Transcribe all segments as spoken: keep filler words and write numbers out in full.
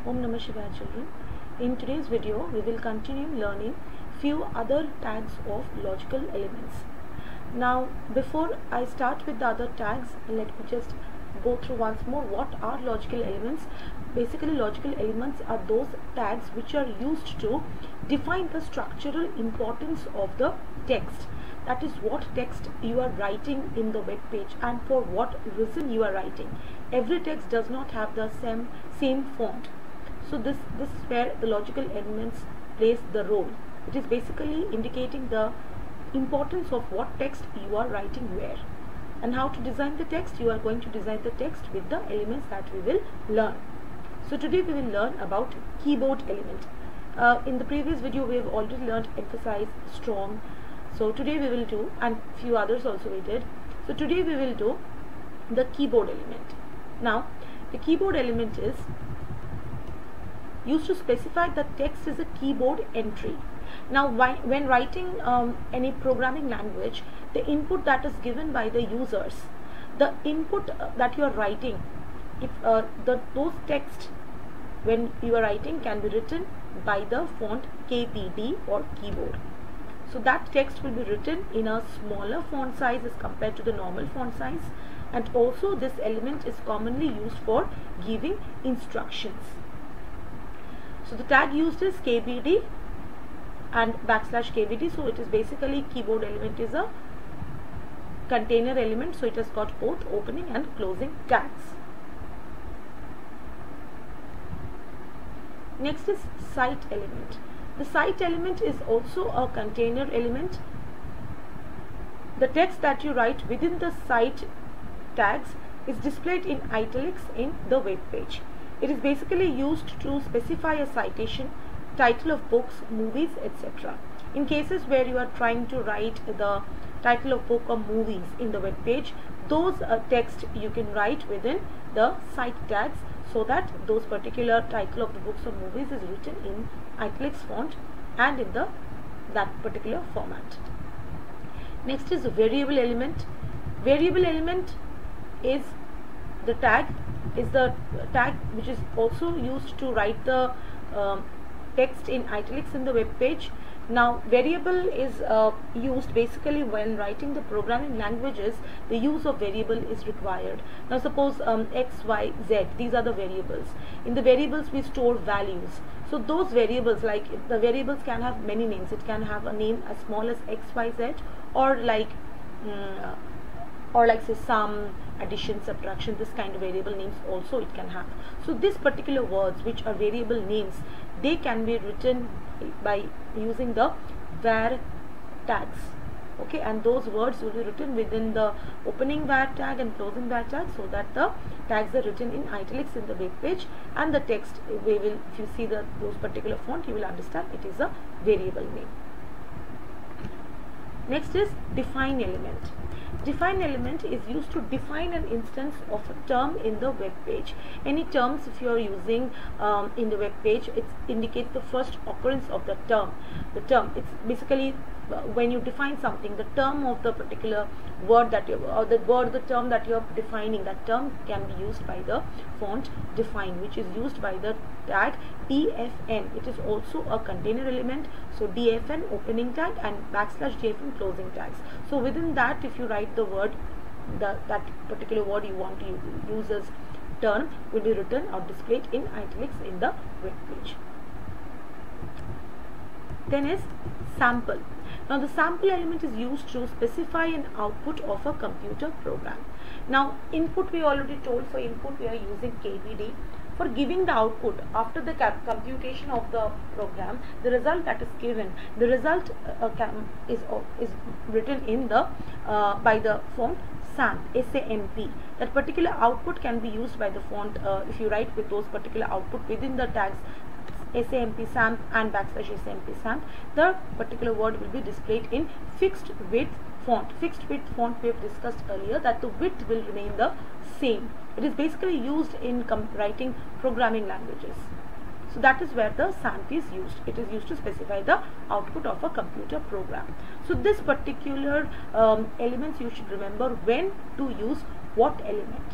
Om Namah Shivaya children. In today's video we will continue learning few other tags of logical elements. Now before I start with the other tags, let me just go through once more what are logical elements. Basically logical elements are those tags which are used to define the structural importance of the text. That is what text you are writing in the web page and for what reason you are writing. Every text does not have the same same font. So this, this is where the logical elements plays the role. It is basically indicating the importance of what text you are writing where. And how to design the text? You are going to design the text with the elements that we will learn. So today we will learn about keyboard element. Uh, in the previous video we have already learned emphasize, strong. So today we will do, and few others also we did. So today we will do the keyboard element. Now the keyboard element is used to specify the text is a keyboard entry. Now when writing um, any programming language, the input that is given by the users, the input uh, that you are writing, if uh, the those text when you are writing can be written by the font K B D or keyboard. So that text will be written in a smaller font size as compared to the normal font size, and also this element is commonly used for giving instructions. So the tag used is K B D and backslash K B D. So it is basically keyboard element is a container element, so it has got both opening and closing tags. Next is cite element. The cite element is also a container element. The text that you write within the cite tags is displayed in italics in the web page. It is basically used to specify a citation, title of books, movies, et cetera. In cases where you are trying to write the title of book or movies in the web page, those uh, text you can write within the cite tags, so that those particular title of the books or movies is written in italics font and in the that particular format. Next is variable element. Variable element is the tag is the tag which is also used to write the um, text in italics in the web page. Now variable is uh, used basically when writing the programming languages. The use of variable is required. Now suppose um, x, y, z, these are the variables. In the variables we store values. So those variables, like the variables can have many names. It can have a name as small as x, y, z, or like um, or like say sum, addition, subtraction, this kind of variable names also it can have. So these particular words which are variable names, they can be written by using the var tags. Okay, and those words will be written within the opening var tag and closing var tag, so that the tags are written in italics in the web page, and the text we will, if you see the those particular font, you will understand it is a variable name. Next is define element. Define element is used to define an instance of a term in the web page. Any terms if you are using um, in the web page, it indicates the first occurrence of the term. The term, it's basically uh, when you define something, the term of the particular word that you, or the word, the term that you are defining, that term can be used by the font define, which is used by the tag D F N. It is also a container element. So D F N opening tag and backslash D F N closing tags. So within that, if you write the word, the that particular word you want to use as term will be written or displayed in italics in the web page. Then is sample. Now the sample element is used to specify an output of a computer program. Now input, we already told, for input we are using K B D. For giving the output after the computation of the program, the result that is given, the result uh, is uh, is written in the uh, by the font SAMP, S A M P. That particular output can be used by the font uh, if you write with those particular output within the tags S A M P SAMP and backslash S A M P SAMP. The particular word will be displayed in fixed width font. Fixed width font we have discussed earlier that the width will remain the same. It is basically used in writing programming languages. So that is where the SAMP is used. It is used to specify the output of a computer program. So this particular um, elements you should remember when to use what element.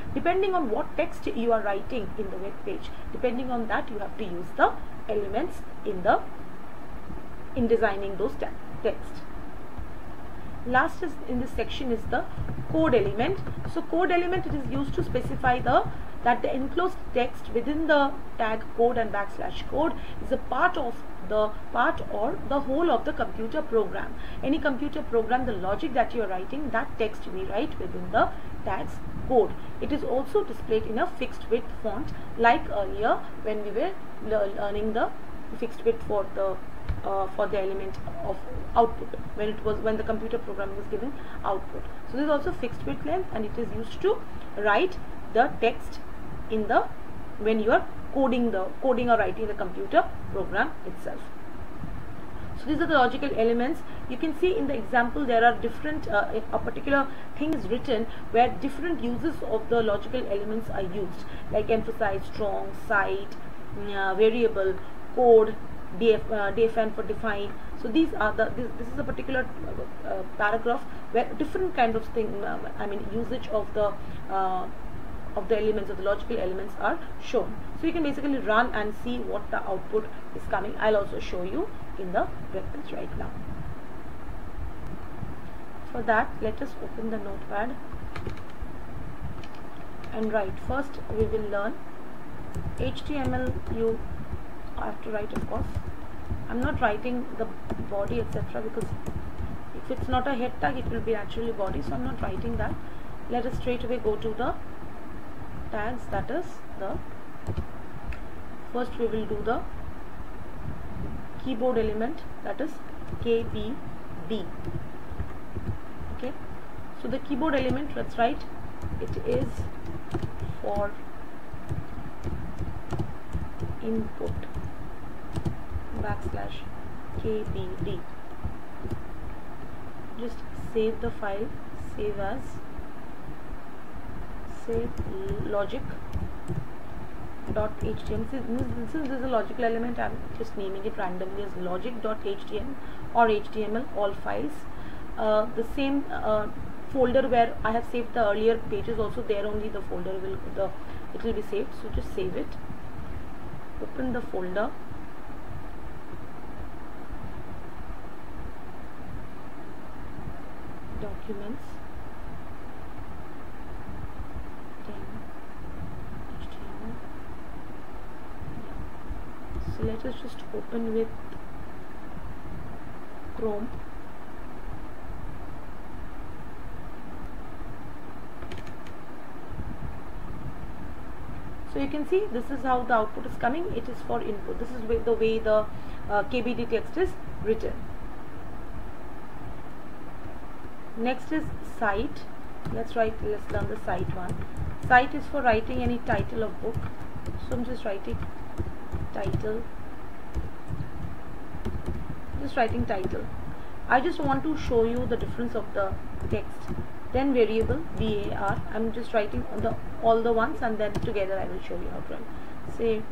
depending on what text you are writing in the web page, depending on that you have to use the elements in the in designing those text. Last is in this section is the code element. So code element, it is used to specify the that the enclosed text within the tag code and backslash code is a part of the part or the whole of the computer program. Any computer program, the logic that you are writing, that text we write within the tags code. It is also displayed in a fixed width font, like earlier when we were learning the fixed width for the uh, for the element of output, when it was when the computer program was giving output. So this is also fixed width length, and it is used to write the text in the when you are coding the coding or writing the computer program itself. So these are the logical elements. You can see in the example there are different uh, a particular thing is written where different uses of the logical elements are used, like emphasize, strong, cite, uh, variable, code, df, uh, dfn for define. So these are the this, this is a particular uh, uh, paragraph where different kind of thing uh, I mean usage of the uh, of the elements of the logical elements are shown. So you can basically run and see what the output is coming. I'll also show you in the web page right now. For that, let us open the notepad and write. First we will learn H T M L. You have to write, of course. I'm not writing the body etc, because if it's not a head tag it will be actually body, so I'm not writing that. Let us straight away go to the tags, that is the first we will do the keyboard element, that is K B B. Okay, so the keyboard element, let's write it is for input backslash K B D. Just save the file, save as, save logic dot H T M L. Since this is a logical element, I'm just naming it randomly as logic dot H T M L or H T M L, all files. Uh, the same uh, folder where I have saved the earlier pages, also there only the folder will the it will be saved. So just save it, open the folder, documents, H T M L. So let us just open with Chrome. So you can see this is how the output is coming. It is for input. This is the way the uh, K B D text is written. Next is cite. Let's write. Let's learn the cite one. Cite is for writing any title of book. So I'm just writing title. Just writing title. I just want to show you the difference of the text. Then variable V A R. I'm just writing on the all the ones, and then together I will show you how to write. Say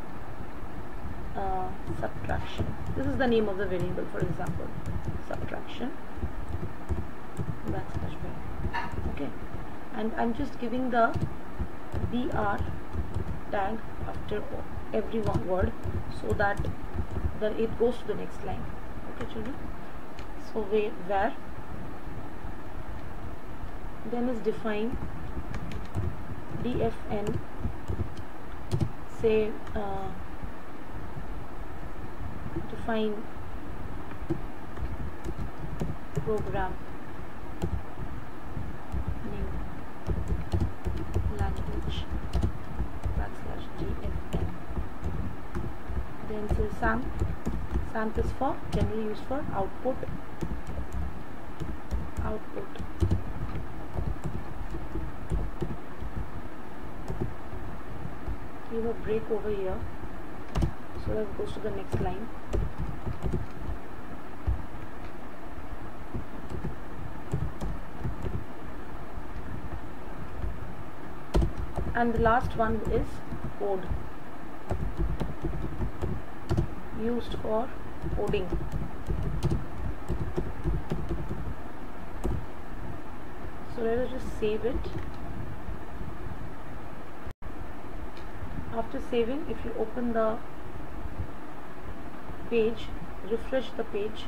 uh, subtraction. This is the name of the variable, for example, subtraction. Backslash var. Okay, and I'm just giving the B R tag after every one word, so that the it goes to the next line. Okay, children. So where then is define D F N, say uh, define program name language backslash D F N. Then say samp. Samp is for generally used for output. Output. Give a break over here so that it goes to the next line. And the last one is code, used for coding. So let us just save it After saving, if you open the page, refresh the page,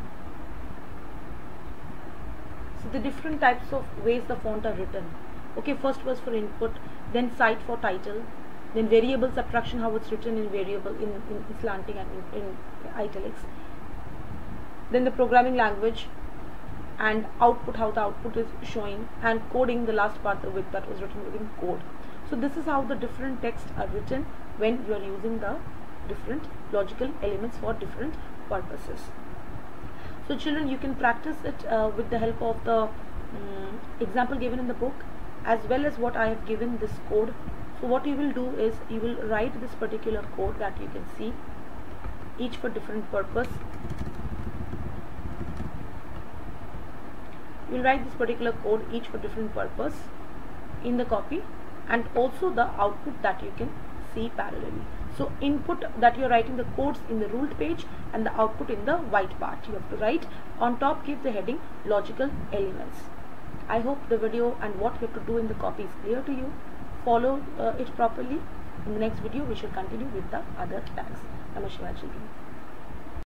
so the different types of ways the font are written. Okay, first was for input, then cite for title, then variable subtraction, how it's written in variable, in, in slanting and in, in italics, then the programming language, and output, how the output is showing, and coding, the last part of it that was written within code. So this is how the different texts are written when you are using the different logical elements for different purposes. So children, you can practice it uh, with the help of the um, example given in the book, as well as what I have given this code. So what you will do is you will write this particular code that you can see, each for different purpose. You will write this particular code, each for different purpose, in the copy, and also the output that you can see parallelly. So input that you are writing the codes in the ruled page, and the output in the white part. You have to write on top, give the heading logical elements. I hope the video and what you have to do in the copy is clear to you. Follow uh, it properly. In the next video we shall continue with the other tags. Namaskar children.